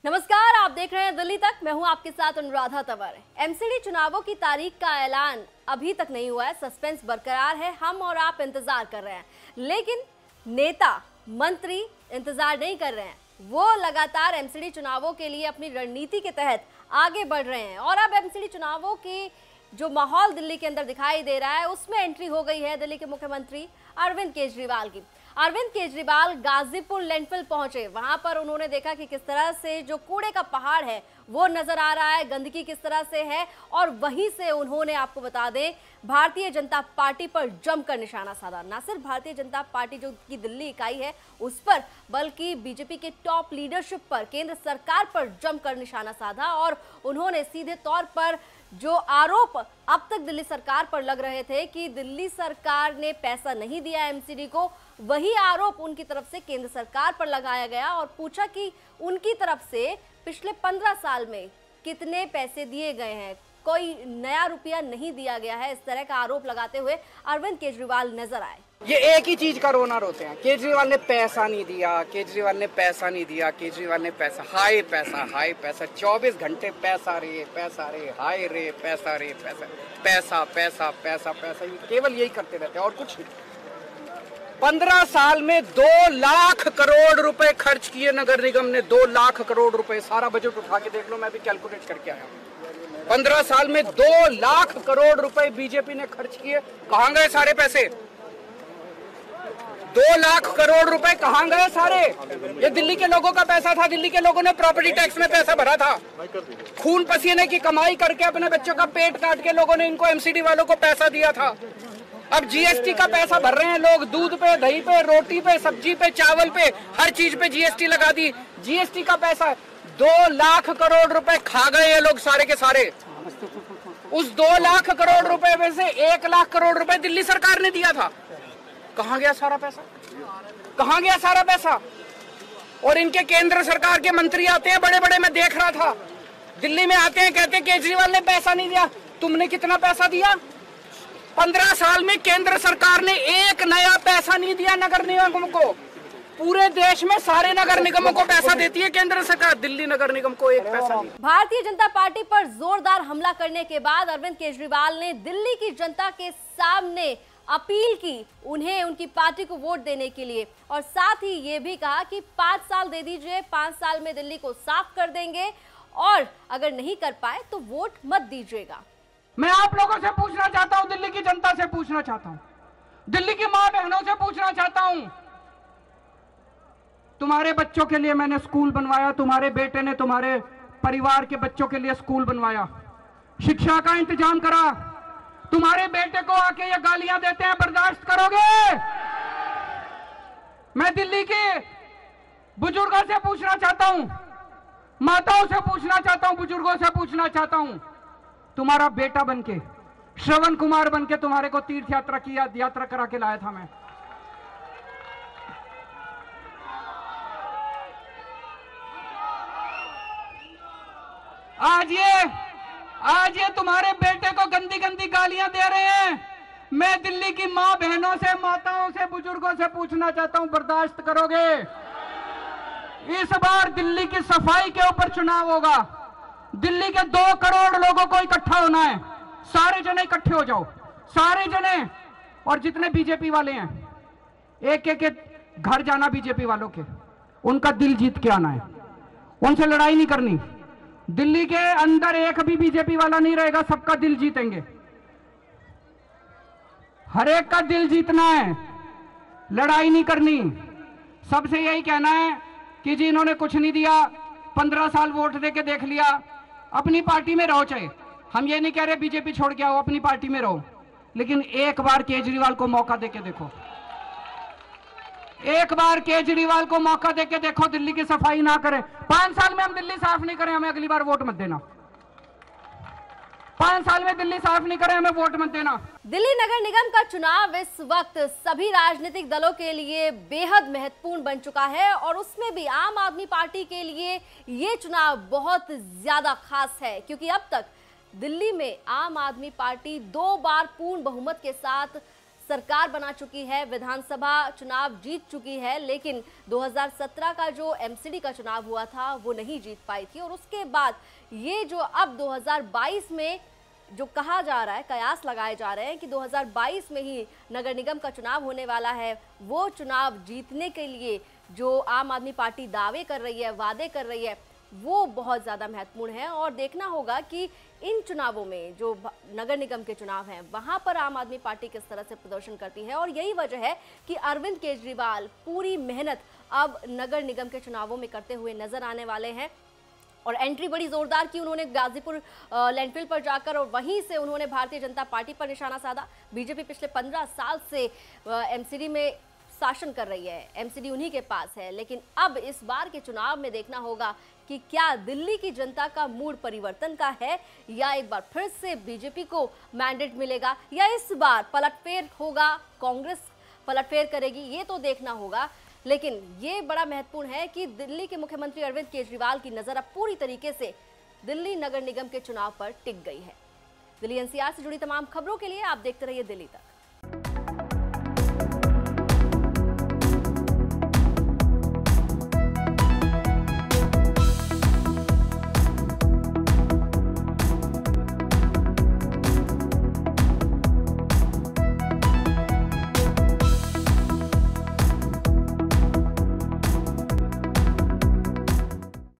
नमस्कार, आप देख रहे हैं दिल्ली तक। मैं हूं आपके साथ अनुराधा तंवर। एमसीडी चुनावों की तारीख का ऐलान अभी तक नहीं हुआ है, सस्पेंस बरकरार है। हम और आप इंतजार कर रहे हैं, लेकिन नेता मंत्री इंतजार नहीं कर रहे हैं। वो लगातार एमसीडी चुनावों के लिए अपनी रणनीति के तहत आगे बढ़ रहे हैं। और अब एमसीडी चुनावों की जो माहौल दिल्ली के अंदर दिखाई दे रहा है, उसमें एंट्री हो गई है दिल्ली के मुख्यमंत्री अरविंद केजरीवाल की। अरविंद केजरीवाल गाजीपुर लैंडफिल पहुंचे। वहां पर उन्होंने देखा कि किस तरह से जो कूड़े का पहाड़ है वो नजर आ रहा है, गंदगी किस तरह से है, और वहीं से उन्होंने, आपको बता दें, भारतीय जनता पार्टी पर जमकर निशाना साधा। न सिर्फ भारतीय जनता पार्टी जो की दिल्ली इकाई है उस पर, बल्कि बीजेपी के टॉप लीडरशिप पर, केंद्र सरकार पर जमकर निशाना साधा। और उन्होंने सीधे तौर पर जो आरोप अब तक दिल्ली सरकार पर लग रहे थे कि दिल्ली सरकार ने पैसा नहीं दिया एमसीडी को, वही आरोप उनकी तरफ से केंद्र सरकार पर लगाया गया। और पूछा कि उनकी तरफ से पिछले 15 साल में कितने पैसे दिए गए हैं, कोई नया रुपया नहीं दिया गया है। इस तरह का आरोप लगाते हुए अरविंद केजरीवाल नजर आए। ये एक ही चीज का रोना रोते हैं, केजरीवाल ने पैसा नहीं दिया, केजरीवाल ने पैसा नहीं दिया, केजरीवाल ने पैसा, हाय पैसा 24 घंटे पैसा रे, हाय रे, पैसा रे, पैसा, ये केवल यही करते रहते हैं और कुछ नहीं। 15 साल में 2 लाख करोड़ रुपए खर्च किए नगर निगम ने, 2 लाख करोड़ रुपए। सारा बजट उठा के देख लो, मैं भी कैलकुलेट करके आया हूँ। 15 साल में 2 लाख करोड़ रुपए बीजेपी ने खर्च किए। कहां गए सारे पैसे? 2 लाख करोड़ रुपए कहां गए सारे? ये दिल्ली के लोगों का पैसा था। दिल्ली के लोगों ने प्रॉपर्टी टैक्स में पैसा भरा था, खून पसीने की कमाई करके अपने बच्चों का पेट काट के लोगों ने इनको एमसीडी वालों को पैसा दिया था। अब जीएसटी का पैसा भर रहे हैं लोग, दूध पे, दही पे, रोटी पे, सब्जी पे, चावल पे, हर चीज पे जीएसटी लगा दी। जीएसटी का पैसा 2 लाख करोड़ रुपए खा गए ये लोग सारे के सारे। उस 2 लाख करोड़ रुपए में से 1 लाख करोड़ रुपए दिल्ली सरकार ने दिया था। कहां गया सारा पैसा? कहां गया सारा पैसा? और इनके केंद्र सरकार के मंत्री आते हैं बड़े बड़े, मैं देख रहा था, दिल्ली में आते हैं, कहते हैं केजरीवाल ने पैसा नहीं दिया। तुमने कितना पैसा दिया? 15 साल में केंद्र सरकार ने एक नया पैसा नहीं दिया नगर निगम को। पूरे देश में सारे नगर निगमों को पैसा देती है केंद्र सरकार, दिल्ली नगर निगम को एक पैसा नहीं। भारतीय जनता पार्टी पर जोरदार हमला करने के बाद अरविंद केजरीवाल ने दिल्ली की जनता के सामने अपील की उन्हें उनकी पार्टी को वोट देने के लिए, और साथ ही ये भी कहा कि 5 साल दे दीजिए, 5 साल में दिल्ली को साफ कर देंगे, और अगर नहीं कर पाए तो वोट मत दीजिएगा। मैं आप लोगों से पूछना चाहता हूं, दिल्ली की जनता से पूछना चाहता हूं, दिल्ली की मां बहनों से पूछना चाहता हूं, तुम्हारे बच्चों के लिए मैंने स्कूल बनवाया, तुम्हारे बेटे ने तुम्हारे परिवार के बच्चों के लिए स्कूल बनवाया, शिक्षा का इंतजाम करा। तुम्हारे बेटे को आके ये गालियां देते हैं, बर्दाश्त करोगे? मैं दिल्ली के बुजुर्गों से पूछना चाहता हूं, माताओं से पूछना चाहता हूं, बुजुर्गों से पूछना चाहता हूं, तुम्हारा बेटा बनके, श्रवण कुमार बनके तुम्हारे को तीर्थ यात्रा की यात्रा करा के लाया था मैं। आज ये तुम्हारे बेटे को गंदी गंदी गालियां दे रहे हैं। मैं दिल्ली की मां बहनों से, माताओं से, बुजुर्गों से पूछना चाहता हूं, बर्दाश्त करोगे? इस बार दिल्ली की सफाई के ऊपर चुनाव होगा। दिल्ली के 2 करोड़ लोगों को इकट्ठा होना है। सारे जने इकट्ठे हो जाओ, सारे जने। और जितने बीजेपी वाले हैं, एक एक घर जाना बीजेपी वालों के, उनका दिल जीत के आना है, उनसे लड़ाई नहीं करनी। दिल्ली के अंदर एक भी बीजेपी वाला नहीं रहेगा, सबका दिल जीतेंगे। हर एक का दिल जीतना है, लड़ाई नहीं करनी। सबसे यही कहना है कि जी इन्होंने कुछ नहीं दिया, 15 साल वोट देके देख लिया, अपनी पार्टी में रहो। चाहे हम ये नहीं कह रहे बीजेपी छोड़ के आओ, अपनी पार्टी में रहो, लेकिन एक बार केजरीवाल को मौका देके देखो, एक बार केजरीवाल को मौका देके देखो। दिल्ली की सफाई ना करें, 5 साल में हम दिल्ली साफ नहीं करें, हमें अगली बार वोट मत देना। 5 साल में दिल्ली साफ नहीं करें, हमें वोट मत देना। दिल्ली नगर निगम का चुनाव इस वक्त सभी राजनीतिक दलों के लिए बेहद महत्वपूर्ण बन चुका है, और उसमें भी आम आदमी पार्टी के लिए ये चुनाव बहुत ज्यादा खास है, क्योंकि अब तक दिल्ली में आम आदमी पार्टी 2 बार पूर्ण बहुमत के साथ सरकार बना चुकी है, विधानसभा चुनाव जीत चुकी है, लेकिन 2017 का जो एमसीडी का चुनाव हुआ था वो नहीं जीत पाई थी। और उसके बाद ये जो अब 2022 में जो कहा जा रहा है, कयास लगाए जा रहे हैं कि 2022 में ही नगर निगम का चुनाव होने वाला है, वो चुनाव जीतने के लिए जो आम आदमी पार्टी दावे कर रही है, वादे कर रही है, वो बहुत ज़्यादा महत्वपूर्ण है। और देखना होगा कि इन चुनावों में जो नगर निगम के चुनाव हैं वहां पर आम आदमी पार्टी किस तरह से प्रदर्शन करती है। और यही वजह है कि अरविंद केजरीवाल पूरी मेहनत अब नगर निगम के चुनावों में करते हुए नजर आने वाले हैं। और एंट्री बड़ी जोरदार की उन्होंने गाजीपुर लैंडफिल पर जाकर, और वहीं से उन्होंने भारतीय जनता पार्टी पर निशाना साधा। बीजेपी पिछले 15 साल से एमसीडी में शासन कर रही है, एमसीडी उन्हीं के पास है। लेकिन अब इस बार के चुनाव में देखना होगा कि क्या दिल्ली की जनता का मूड परिवर्तन का है, या एक बार फिर से बीजेपी को मैंडेट मिलेगा, या इस बार पलटफेर होगा, कांग्रेस पलटफेर करेगी, ये तो देखना होगा। लेकिन ये बड़ा महत्वपूर्ण है कि दिल्ली के मुख्यमंत्री अरविंद केजरीवाल की नजर अब पूरी तरीके से दिल्ली नगर निगम के चुनाव पर टिक गई है। दिल्ली एनसीआर से जुड़ी तमाम खबरों के लिए आप देखते रहिए दिल्ली तक।